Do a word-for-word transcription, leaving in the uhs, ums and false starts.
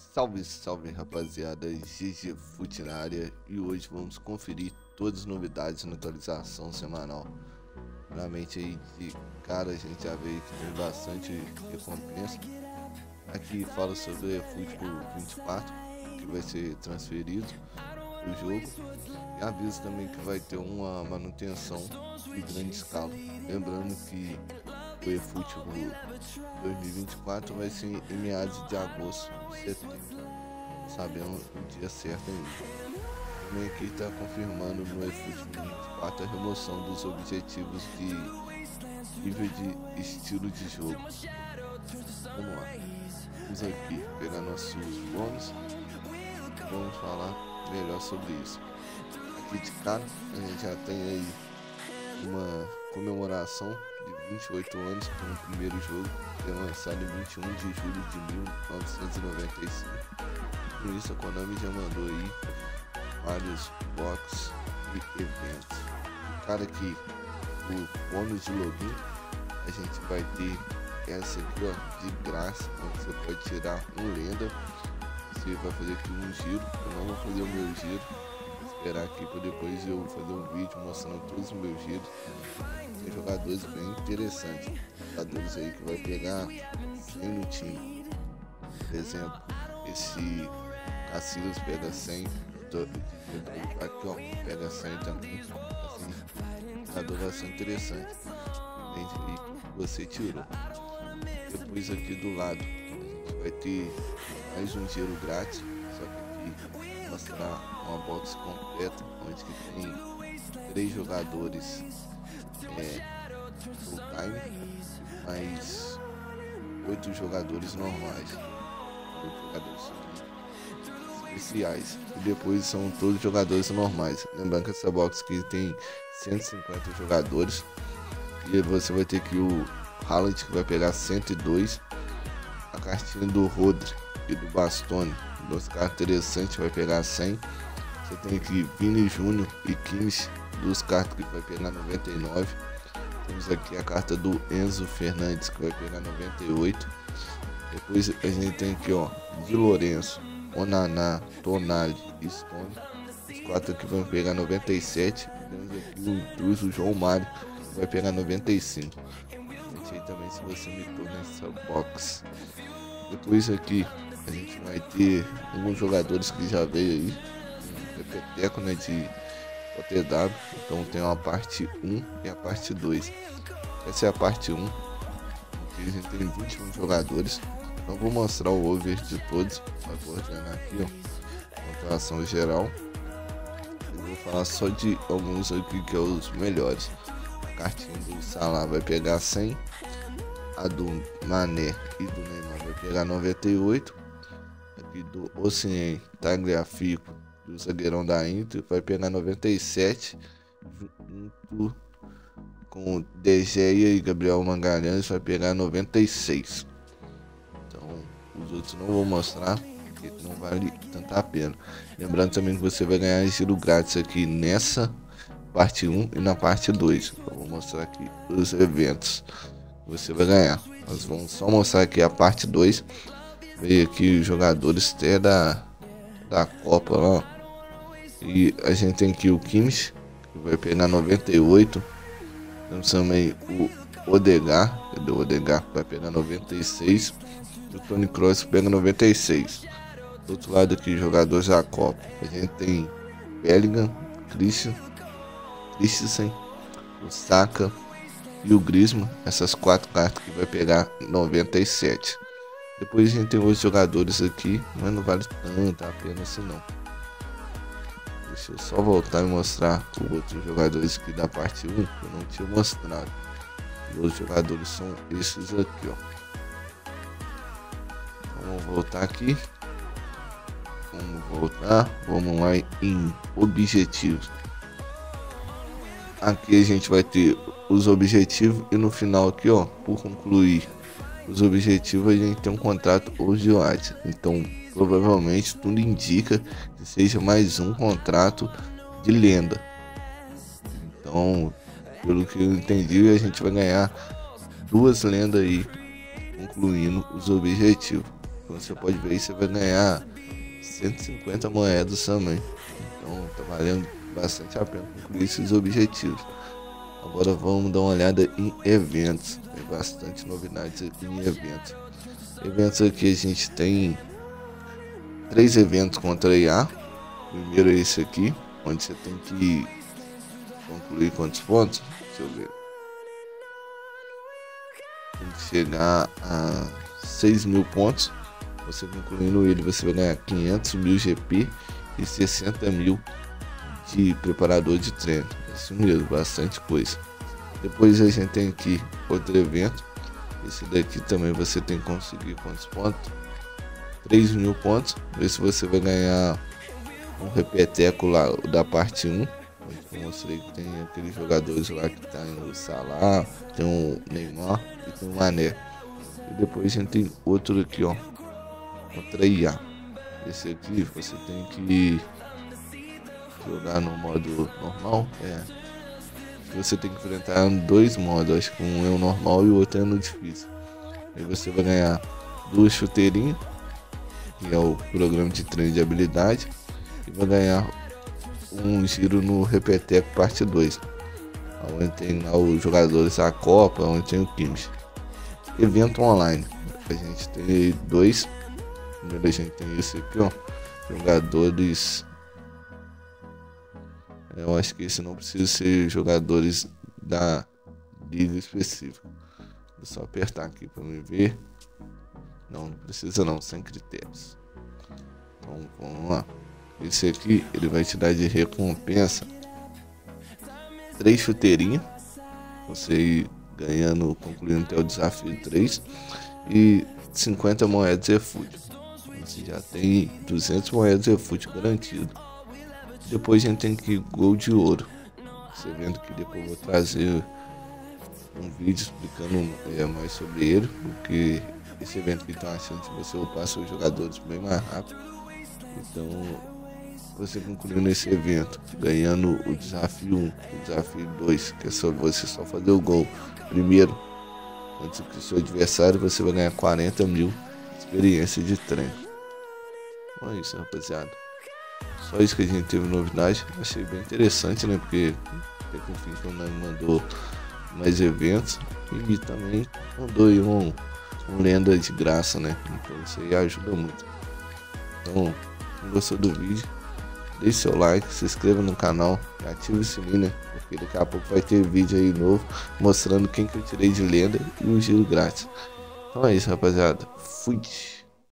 Salve, salve rapaziada, G G Fute na área e hoje vamos conferir todas as novidades na atualização semanal. Primeiramente aí de cara a gente já vê que tem bastante recompensa. Aqui fala sobre o eFoot vinte e quatro, que vai ser transferido do jogo. E avisa também que vai ter uma manutenção de grande escala. Lembrando que o eFoot dois mil e vinte e quatro vai ser em meados de agosto, setembro, sabendo o dia certo ainda. Também aqui está confirmando no eFoot vinte e quatro a remoção dos objetivos de nível de estilo de jogo. Vamos lá, vamos aqui pegar nossos bônus e vamos falar melhor sobre isso. Aqui de cara a gente já tem aí uma comemoração de vinte e oito anos com o primeiro jogo, que é lançado em vinte e um de julho de mil novecentos e noventa e cinco. Com isso a Konami já mandou aí vários box e eventos. E cara, aqui o bônus de login a gente vai ter essa aqui, ó, de graça, onde você pode tirar um lenda. Você vai fazer aqui um giro. Eu não vou fazer o meu giro, vou esperar aqui para depois eu fazer um vídeo mostrando todos os meus giros. Tem jogadores bem interessantes, jogadores aí que vai pegar cem no time. Por exemplo, esse Cassilas pega cem, aqui ó, pega cem também. Assim, jogador bastante interessante. Depende aí que você tirou. Depois aqui do lado a gente vai ter mais um giro grátis, só que aqui mostrar uma box completa, onde que tem três jogadores é, full time, mais oito jogadores normais, oito jogadores especiais, e depois são todos jogadores normais. Lembrando que essa box aqui tem cento e cinquenta jogadores, e você vai ter aqui o Haaland, que vai pegar cento e dois, a cartinha do Rodri e do Bastoni, dois cartas interessantes, vai pegar cem. Você tem aqui Vini Júnior e Kimmich, duas cartas que vai pegar noventa e nove. Temos aqui a carta do Enzo Fernandes, que vai pegar noventa e oito. Depois a gente tem aqui, ó, Di Lorenzo, Onana, Tonali e Stone, os quatro aqui vão pegar noventa e sete. Temos aqui o intruso João Mário, que vai pegar noventa e cinco. Gente, aí também se você me torna nessa box. Depois aqui a gente vai ter alguns jogadores que já veio aí, um repeteco, né, de O T W. Então tem uma parte um e a parte dois. Essa é a parte um, aqui a gente tem vinte e um jogadores. Então vou mostrar o over de todos, vai coordenar aqui, ó, pontuação geral. Eu vou falar só de alguns aqui que é os melhores. A cartinha do Salah vai pegar cem, a do Mané e do Neymar vai pegar noventa e oito. Aqui do Osimhen, Tagliafico, do zagueirão da Inter, vai pegar noventa e sete, junto com De Gea e Gabriel Magalhães vai pegar noventa e seis. Então os outros não vou mostrar, porque não vale tanta a pena. Lembrando também que você vai ganhar giro grátis aqui nessa parte um e na parte dois. Eu vou mostrar aqui os eventos que você vai ganhar. Nós vamos só mostrar aqui a parte dois. Veio aqui os jogadores até da, da Copa lá. E a gente tem aqui o Kimmich, que vai pegar noventa e oito. Temos também o Odegaard, cadê o Odegaard? Vai pegar noventa e seis. E o Toni Kroos pega noventa e seis. Do outro lado aqui, jogadores da Copa. A gente tem Bellingham, Christian, Christensen, o Saka e o Griezmann. Essas quatro cartas que vai pegar noventa e sete. Depois a gente tem outros jogadores aqui, mas não vale tanto a pena assim não. Deixa eu só voltar e mostrar os outros jogadores aqui da parte um, que eu não tinha mostrado. Os outros jogadores são esses aqui, ó. Vamos voltar aqui. Vamos voltar. Vamos lá em objetivos. Aqui a gente vai ter os objetivos e no final aqui, ó, por concluir os objetivos, a gente tem um contrato hoje. Então provavelmente tudo indica que seja mais um contrato de lenda. Então, pelo que eu entendi, a gente vai ganhar duas lendas aí, concluindo os objetivos. como você pode ver aí, você vai ganhar cento e cinquenta moedas também. Então tá valendo bastante a pena concluir esses objetivos. Agora vamos dar uma olhada em eventos. Tem bastante novidades aqui em eventos. Eventos aqui a gente tem três eventos contra a I A. Primeiro é esse aqui, onde você tem que concluir quantos pontos? Deixa eu ver. Tem que chegar a seis mil pontos. Você concluindo ele, você vai ganhar quinhentos mil G P e sessenta mil de preparador de treino. Isso mesmo, bastante coisa. Depois a gente tem aqui outro evento. Esse daqui também você tem que conseguir quantos pontos? três mil pontos. Ver se você vai ganhar um repeteco lá da parte um. Eu mostrei que tem aqueles jogadores lá que tá no Salah, tem o Neymar e tem o Mané. E depois a gente tem outro aqui, ó, contra I A. Esse aqui você tem que jogar no modo normal. É, você tem que enfrentar dois modos, acho que um é o normal e o outro é no difícil. Aí você vai ganhar duas chuteirinhas, que é o programa de treino de habilidade, e vai ganhar um giro no Repeteco parte dois, onde tem lá os jogadores da Copa, onde tem o Kimmich. Evento online, a gente tem dois. Primeiro a gente tem esse aqui, ó, jogadores. Eu acho que esse não precisa ser jogadores da liga específica. Vou só apertar aqui para me ver. Não, não precisa não, sem critérios. Então vamos lá. Esse aqui ele vai te dar de recompensa três chuteirinhas. Você ir ganhando, concluindo até o desafio três. E cinquenta moedas de refúgio. Você já tem duzentas moedas de refúgio garantido. Depois a gente tem que gol de ouro. Você vendo que depois eu vou trazer um vídeo explicando é, mais sobre ele, porque esse evento que tem uma chance de você upar seus jogadores bem mais rápido. Então você concluindo esse evento, ganhando o desafio um, o desafio dois, que é só você só fazer o gol primeiro antes que o seu adversário, você vai ganhar quarenta mil de experiência de treino. Então é isso, rapaziada. Só isso que a gente teve novidade. Achei bem interessante, né? Porque até que enfim então mandou mais eventos e também mandou aí um, um lenda de graça, né? Então isso aí ajuda muito. Então, quem gostou do vídeo, deixe seu like, se inscreva no canal e ative o sininho, né? Porque daqui a pouco vai ter vídeo aí novo mostrando quem que eu tirei de lenda e o giro grátis. Então é isso, rapaziada. Fui!